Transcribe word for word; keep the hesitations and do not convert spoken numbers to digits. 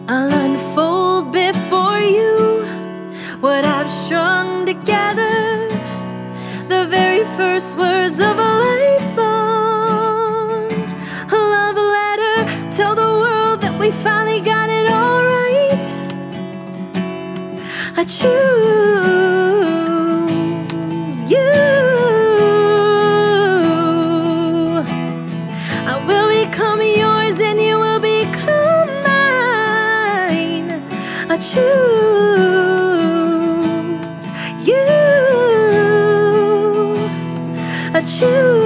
I'll unfold before you what I've strung together, the very first words of a lifelong love letter. Tell the world that we finally got it all right. I choose you. I will become yours and you will become mine. I choose you. I choose